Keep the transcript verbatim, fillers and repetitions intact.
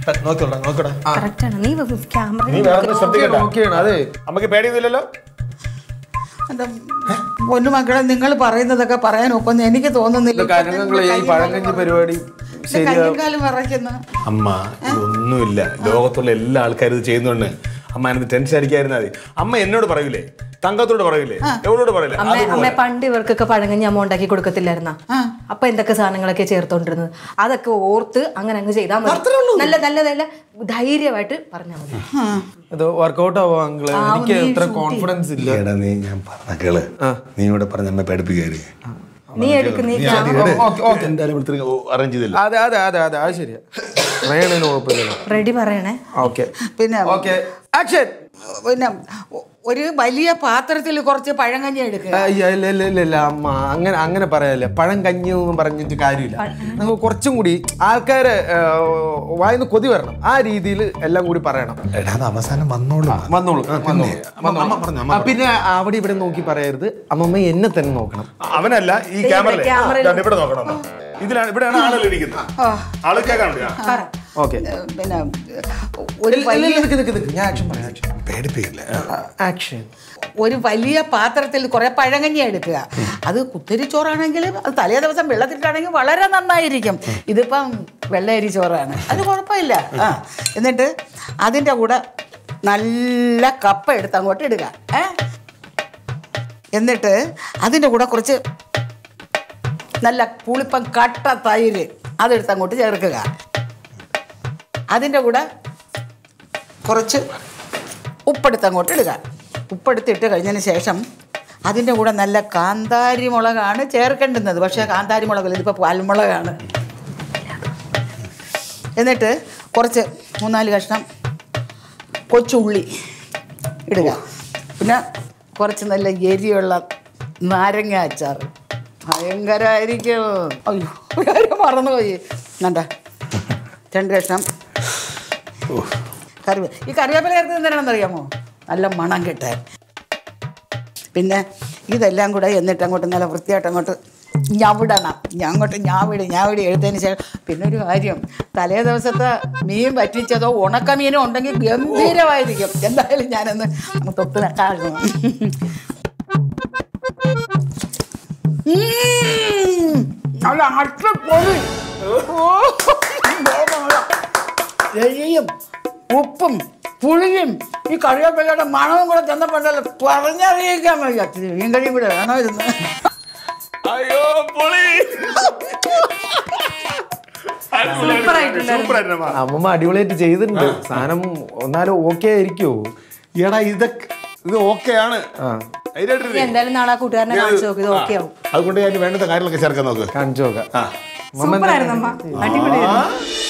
നോക്കടാ നോക്കടാ കറക്റ്റാണ്. നീ ക്യാമറ നീ വേറെ ശ്രദ്ധിക്കണ്ട. ഓക്കെയാണ്. അതെ അമ്മക്ക് പേടിയൊന്നുമില്ലല്ലോ. എന്താ പൊന്നു മക്കളെ നിങ്ങൾ പറയുന്നതൊക്കെ പറയാൻ ഒപ്പം എനിക്ക് തോന്നുന്നില്ല. ഈ പഴങ്കഞ്ഞി പരിപാടി കയ്യങ്കാലം വിറയ്ക്കുന്ന അമ്മ ഇതൊന്നുമില്ല. ലോകത്തുള്ള എല്ലാ ആൾക്കാരും ഇത് ചെയ്യുന്നുണ്ട്. അമ്മ എനിക്ക് ടെൻഷൻ അടിക്കാതിരുന്നാ മതി. അമ്മ എന്നോട് പറയൂലേ, തങ്കത്തോട് പറയൂലേ, എവളോട് പറയില്ലേ? അമ്മ പണ്ട് ഇവർക്കൊക്കെ പഴങ്കഞ്ഞി അമ്മ ഉണ്ടാക്കി കൊടുക്കത്തില്ലായിരുന്ന? അപ്പൊ എന്തൊക്കെ സാധനങ്ങളൊക്കെ ചേർത്തോണ്ടിരുന്നത് അതൊക്കെ ഓർത്ത് അങ്ങനെ അങ്ങ് ചെയ്താൽ മതി. നല്ല നല്ല നല്ല ധൈര്യമായിട്ട് പറഞ്ഞാൽ മതി. അത് വർക്കൗട്ട് ആവോ അങ്കിള്? എനിക്ക് അത്ര കോൺഫിഡൻസ് ഇല്ല. എടാ നീ ഞാൻ പറഞ്ഞ കേള്, നീ ഇവിടെ പറഞ്ഞ അമ്മ പഠിപ്പിക്കാര്. നീ എടുക്കുന്ന അറേഞ്ച് ചെയ്തില്ല. അതെ അതെ അതെ അതെ അത് ശരിയാ. പറയണേന് കുഴപ്പമില്ലല്ലോ. റെഡി പറയണേ. ഓക്കെ പിന്നെ ഓക്കെ ആക്ഷൻ. പിന്നെ ഒരു വലിയ പാത്രത്തിൽ കുറച്ച് പഴങ്കഞ്ഞി എടുക്കുക. ഇല്ല ഇല്ല ഇല്ല ഇല്ല അമ്മ അങ്ങനെ അങ്ങനെ പറയാല്ലേ. പഴം കഞ്ഞി ഒന്നും പറഞ്ഞിട്ട് കാര്യമില്ല. നമുക്ക് കുറച്ചും കൂടി ആൾക്കാരെ വായിന്ന് കൊതി വരണം. ആ രീതിയിൽ എല്ലാം കൂടി പറയണം. അവസാനം വന്നോളൂ വന്നോളൂ വന്നോളൂ. പിന്നെ അവിടെ ഇവിടെ നോക്കി പറയരുത്. അമ്മമ്മ എന്നെ തന്നെ നോക്കണം. അവനല്ല, ഈ ക്യാമറ ഇവിടെ നോക്കണം. ഇതിലാണ് ഇവിടെയാണ് ആളുകൾ ഇരിക്കുന്നത്. ആള് കേൾക്കാൻ. ഓക്കെ പിന്നെ ഒരു ഒരു വലിയ പാത്രത്തിൽ കുറെ പഴങ്കഞ്ഞി എടുക്കുക. അത് കുത്തരി ചോറാണെങ്കിൽ അത് തലേ ദിവസം വെള്ളത്തിട്ടാണെങ്കിൽ വളരെ നന്നായിരിക്കും. ഇതിപ്പം വെള്ളയരി ചോറാണ്, അത് കുഴപ്പമില്ല. ആ എന്നിട്ട് അതിൻ്റെ കൂടെ നല്ല കപ്പ എടുത്ത് അങ്ങോട്ട് ഇടുക. ഏ എന്നിട്ട് അതിൻ്റെ കൂടെ കുറച്ച് നല്ല പുളിപ്പം കട്ട തൈര് അതെടുത്ത് അങ്ങോട്ട് ചേർക്കുക. അതിൻ്റെ കൂടെ കുറച്ച് ഉപ്പെടുത്ത് അങ്ങോട്ട് ഇടുക. ഉപ്പെടുത്തിട്ട് കഴിഞ്ഞതിന് ശേഷം അതിൻ്റെ കൂടെ നല്ല കാന്താരി മുളകാണ് ചേർക്കേണ്ടുന്നത്. പക്ഷേ കാന്താരി മുളകല്ല, ഇതിപ്പോൾ പാൽമുളകാണ്. എന്നിട്ട് കുറച്ച് മൂന്നാല് കഷ്ണം കൊച്ചുള്ളി ഇടുക. പിന്നെ കുറച്ച് നല്ല എരിയുള്ള നാരങ്ങ അച്ചാർ. ഭയങ്കരമായിരിക്കും. അയ്യോ കാര്യം മറന്നുപോയി. കണ്ട രണ്ട് കഷ്ണം കറിവേ. ഈ കറിവേപ്പില ചേർത്ത് എന്തിനാണെന്നറിയാമോ? നല്ല മണം കിട്ടാൻ. പിന്നെ ഇതെല്ലാം കൂടെ എന്നിട്ട് അങ്ങോട്ട് നല്ല വൃത്തിയായിട്ട് അങ്ങോട്ട് ഞവിടണം. അങ്ങോട്ട് ഞാവിടി ഞാവിടി എടുത്തതിന് ശേഷം പിന്നെ ഒരു കാര്യം, തലേ ദിവസത്തെ മീൻ വറ്റിച്ചതോ ഉണക്ക മീനോ ഉണ്ടെങ്കിൽ ഗംഭീരമായിരിക്കും. എന്തായാലും ഞാനൊന്ന് തൊട്ട് നട്ടാകും. നല്ല അട്ടപ്പൊടി, എരിയും ഉപ്പും പുളിയും ഈ കറിവേപ്പിലയുടെ മണവും കൂടെ ചെന്നപ്പോഴല്ലോ പറഞ്ഞറിയിക്കാൻ വയ്യ. മീൻ കറിയും കൂടെ വേണമായിരുന്നു. അയ്യോ പൊളി. അമ്മമ്മ അടിപൊളിയായിട്ട് ചെയ്തിട്ടുണ്ട്. സാധനം ഒന്നാലും ഓക്കെ ആയിരിക്കുമോ? എടാ ഇതൊക്കെ ഇത് ഓക്കെയാണ്. എന്തായാലും നാളെ കൂട്ടുകാരനെ കാണിച്ചു നോക്ക്. ഇത് ഓക്കെ ആവും. അതുകൊണ്ട് ഞാൻ വേണ്ടുന്ന കാര്യങ്ങളൊക്കെ ചേർക്കാൻ നോക്ക്. കാണിച്ചു നോക്കാം. സൂപ്പറായിരുന്നു അമ്മ, അടിപൊളിയായിരുന്നു.